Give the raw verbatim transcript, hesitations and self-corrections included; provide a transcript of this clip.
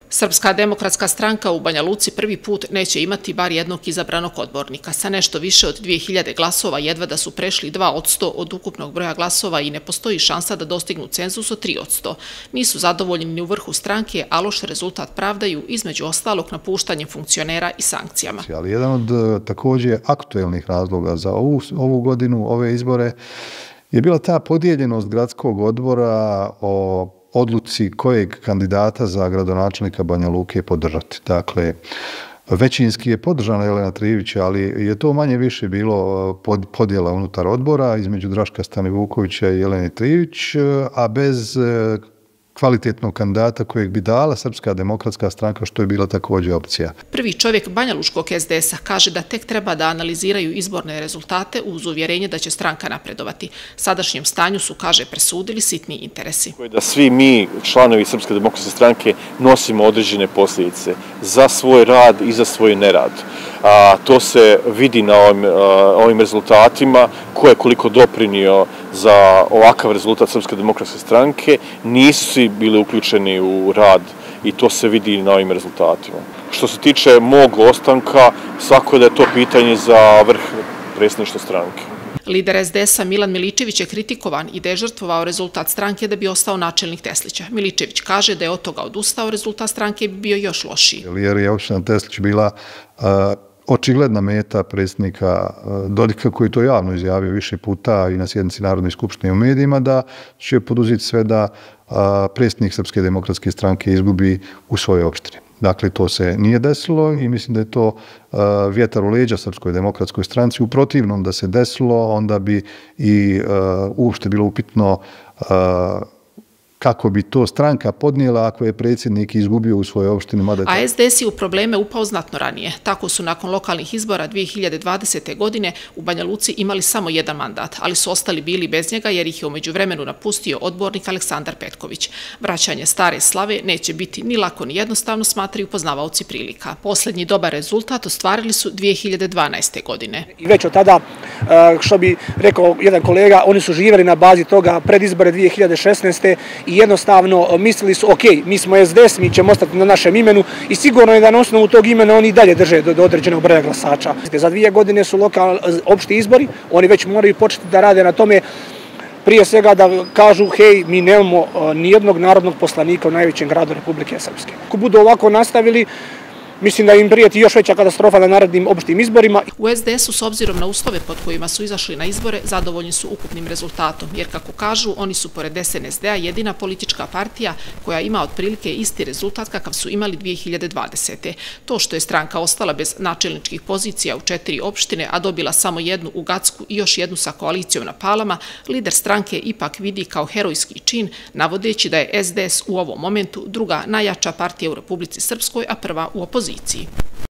Srpska demokratska stranka u Banja Luci prvi put neće imati bar jednog izabranog odbornika. Sa nešto više od dvije hiljade glasova jedva da su prešli dva od sto od ukupnog broja glasova i ne postoji šansa da dostignu cenzus od tri od sto. Nisu zadovoljni ni u vrhu stranke, a loš rezultat pravdaju između ostalog napuštanjem funkcionera i sankcijama. Ali jedan od također aktuelnih razloga za ovu, ovu godinu, ove izbore, je bila ta podijeljenost gradskog odbora o odluci kojeg kandidata za gradonačelnika Banja Luke podržati. Dakle, većinski je podržana Jelena Trijević, ali je to manje više bilo podjela unutar odbora između Draška Stanivukovića i Jelene Trijević, a bez kvalitetnog kandidata kojeg bi dala Srpska demokratska stranka, što je bila također opcija. Prvi čovjek banjaluškog es de es a kaže da tek treba da analiziraju izborne rezultate uz uvjerenje da će stranka napredovati. Sadašnjem stanju su, kaže, presudili sitni interesi. Da svi mi, članovi Srpske demokratske stranke, nosimo određene posljedice za svoj rad i za svoj nerad. A, to se vidi na ovim, a, ovim rezultatima, ko je koliko doprinio za ovakav rezultat Srpske demokratske stranke, nisu svi bili uključeni u rad i to se vidi na ovim rezultatima. Što se tiče mog ostanka, svako je da je to pitanje za vrh predsjedništva stranke. Lider es de es a Milan Miličević je kritikovan i da je žrtvovao rezultat stranke da bi ostao načelnik Teslića. Miličević kaže da je od toga odustao, rezultat stranke bi bio još lošiji. Jer je opština Teslić bila uh, očigledna meta predsjednika Dodika, koji to javno izjavio više puta i na sjednici Narodne skupštine i u medijima, da će poduzeti sve da predsjednik Srpske demokratske stranke izgubi u svojoj opštini. Dakle, to se nije desilo i mislim da je to vjetar u leđa Srpskoj demokratskoj stranci. U protivnom da se desilo, onda bi i uopšte bilo upitno kako bi to stranka podnijela ako je predsjednik izgubio u svojoj opštini. A es de es je u probleme upao znatno ranije. Tako su nakon lokalnih izbora dvije hiljade dvadesete. godine u Banja Luci imali samo jedan mandat, ali su ostali bili bez njega jer ih je u međuvremenu napustio odbornik Aleksandar Petković. Vraćanje stare slave neće biti ni lako ni jednostavno, smatraju poznavaoci prilika. Posljednji dobar rezultat ostvarili su dvije hiljade dvanaeste. godine. I već od tada, što bi rekao jedan kolega, oni su živjeli na bazi toga pred izbore dvije hiljade šesnaeste. i jednostavno mislili su, ok, mi smo es de es, mi ćemo ostati na našem imenu i sigurno je da na osnovu tog imena oni dalje drže do, do određenog broja glasača. Za dvije godine su lokalni opšti izbori, oni već moraju početi da rade na tome, prije svega da kažu, hej, mi nemamo nijednog narodnog poslanika u najvećem gradu Republike Srpske. Ako budu ovako nastavili, mislim da im prijeti još veća katastrofa na narednim opštim izborima. U es de es u s obzirom na uslove pod kojima su izašli na izbore zadovoljni su ukupnim rezultatom, jer kako kažu, oni su pored es en es de a jedina politička partija koja ima otprilike isti rezultat kakav su imali dvije hiljade dvadesete. To što je stranka ostala bez načelničkih pozicija u četiri opštine, a dobila samo jednu u Gacku i još jednu sa koalicijom na Palama, lider stranke ipak vidi kao herojski čin, navodeći da je es de es u ovom momentu druga najjača partija u Republici Srpskoj, a prva u opoziciji.